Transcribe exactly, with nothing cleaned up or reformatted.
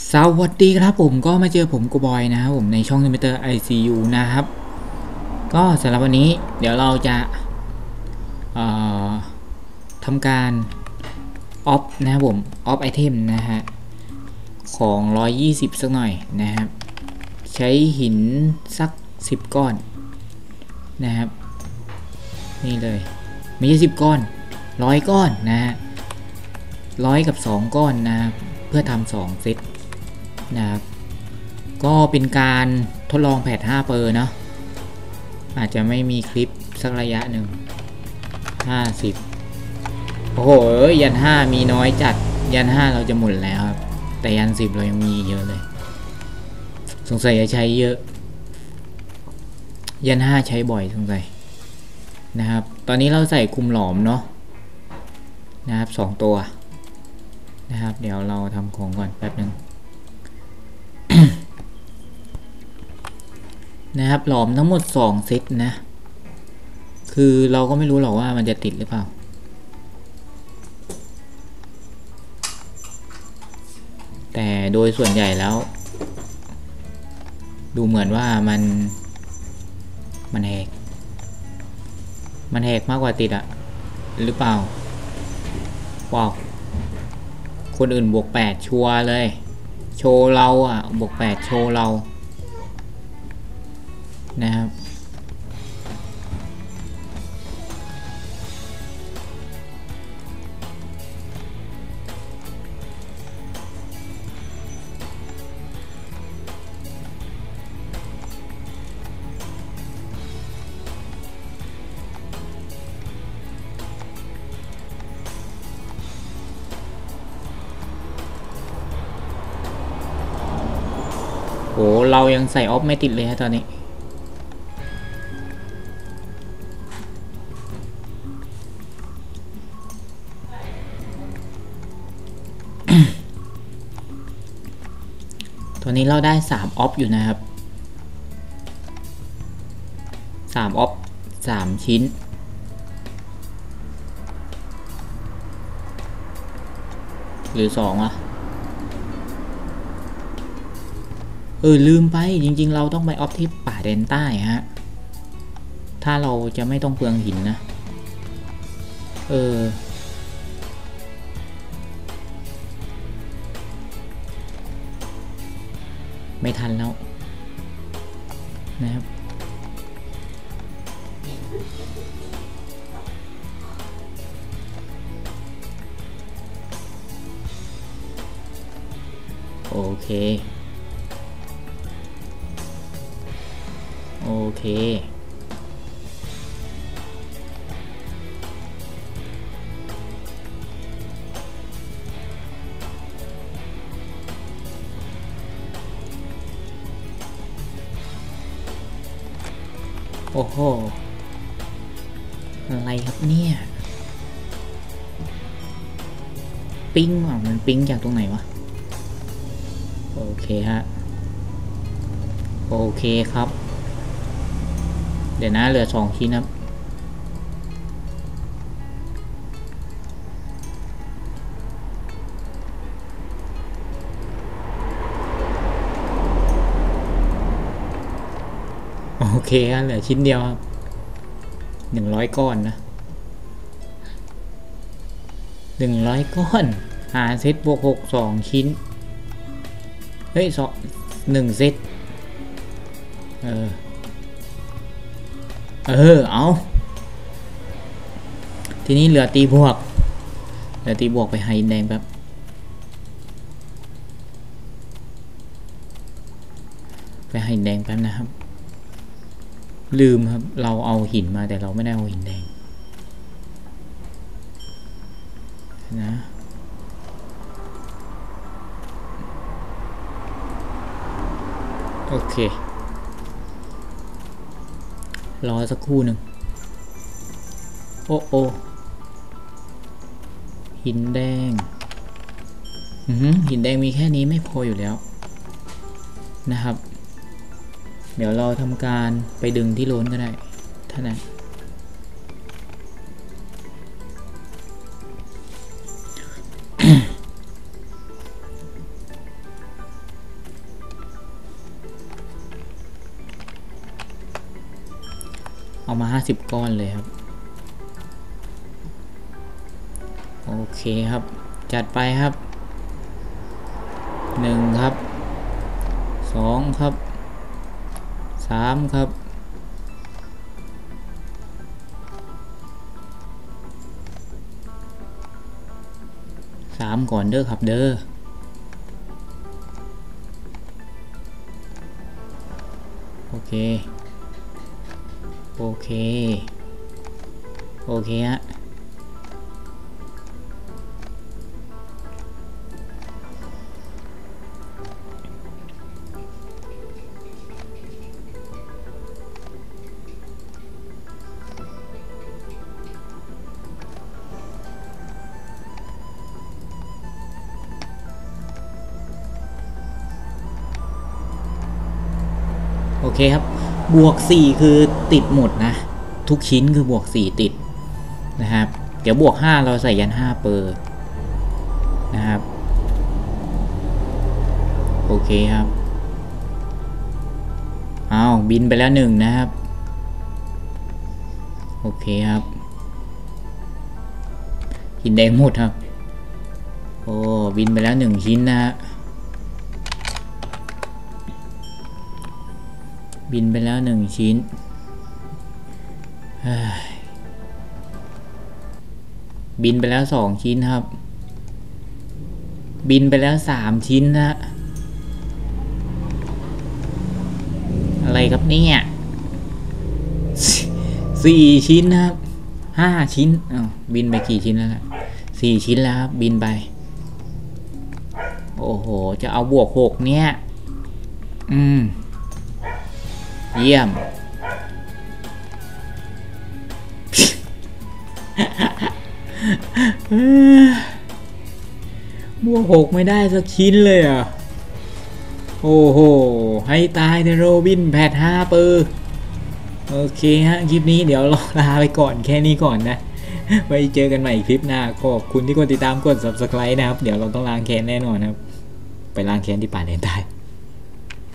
สวัสดีครับผมก็มาเจอผมกูบอยนะครับผมในช่อง Limiter ไอ ซี ยู นะครับก็สำหรับวันนี้เดี๋ยวเราจะทำการออฟนะครับผมออฟไอเทมนะฮะของหนึ่งร้อยยี่สิบสักหน่อยนะครับใช้หินสักสิบก้อนนะครับนี่เลยไม่ใช่สิบก้อนร้อยก้อนนะฮะร้อยกับสองก้อนนะครับเพื่อทำสองเซตนะครับก็เป็นการทดลองแพทห้าเปอร์เนาะอาจจะไม่มีคลิปสักระยะหนึ่งห้าสิบโอ้โหยันห้ามีน้อยจัดยันห้าเราจะหมดแล้วครับแต่ยันสิบเรายังมีเยอะเลยสงสัยจะใช้เยอะยันห้าใช้บ่อยสงสัยนะครับตอนนี้เราใส่คุมหลอมเนาะนะครับสองตัวนะครับเดี๋ยวเราทำของก่อนแป๊บนึง นะครับหลอมทั้งหมดสองเซตนะคือเราก็ไม่รู้หรอกว่ามันจะติดหรือเปล่าแต่โดยส่วนใหญ่แล้วดูเหมือนว่ามันมันแหกมันแหกมากกว่าติดอะหรือเปล่าว้าวคนอื่นบวกแปดชัวร์เลยโชว์เราอะบวกแปดโชว์เรานะครับโหเรายังใส่ออฟไม่ติดเลยฮะตอนนี้ตัวนี้เราได้สามออฟอยู่นะครับสามออฟสามชิ้นหรือสองอะเออลืมไปจริงๆเราต้องไปออฟที่ป่าแดนใต้ฮะถ้าเราจะไม่ต้องเปลืองหินนะเออไม่ทันแล้วนะครับโอเคโอเคโอ้โหอะไรครับเนี่ยปิ้งอ่ะมันปิ้งจากตรงไหนวะโอเคฮะโอเคครับเดี๋ยวนะเหลือสองชิ้นครับโอเคฮะเหลือชิ้นเดียวครับหนึ่งร้อยก้อนนะหนึ่งร้อยก้อนหาเซตบวกหกสองชิ้นเฮ้ยสองหนึ่งเซตเออเออเอาทีนี้เหลือตีบวกเหลือตีบวกไปไฮแดงแบบไปไฮแดงแป๊บนะครับลืมครับเราเอาหินมาแต่เราไม่ได้เอาหินแดงนะโอเครอสักครู่หนึ่งโอ้โอหินแดงอือหินแดงมีแค่นี้ไม่พออยู่แล้วนะครับเดี๋ยวเราทำการไปดึงที่โล้นก็ได้ท่านั้นเอามาห้าสิบก้อนเลยครับโอเคครับจัดไปครับหนึ่งครับสองครับสามครับสามก่อนเด้อครับเด้อโอเคโอเคโอเคฮะโอเคครับบวกสี่คือติดหมดนะทุกชิ้นคือบวกสี่ติดนะครับเดี๋ยวบวกห้าเราใส่ยันห้าเปอร์นะครับโอเคครับเอาบินไปแล้วหนึ่งนะครับโอเคครับหินแดงหมดครับโอ้บินไปแล้วหนึ่งชิ้นนะฮะบินไปแล้วหนึ่งชิ้นบินไปแล้วสองชิ้นครับบินไปแล้วสามชิ้นนะอะไรครับเนี่ยสี่ชิ้นนะครับห้าชิ้นอ้าวบินไปกี่ชิ้นแล้วล่ะสี่ชิ้นแล้วครับบินไปโอ้โหจะเอาบวกหกเนี่ยอืมเยี่ยมบวกหกไม่ได้สักชิ้นเลยอ่ะโอ้โหให้ตายเทโรบินแพทห้าเปอร์โอเคฮะคลิปนี้เดี๋ยวเราลาไปก่อนแค่นี้ก่อนนะไว้เจอกันใหม่คลิปหน้าขอบคุณที่กดติดตามกด ซับสไครบ์ นะครับเดี๋ยวเราต้องล้างแค้นแน่นอนครับไปล้างแค้นที่ป่าแดนใต้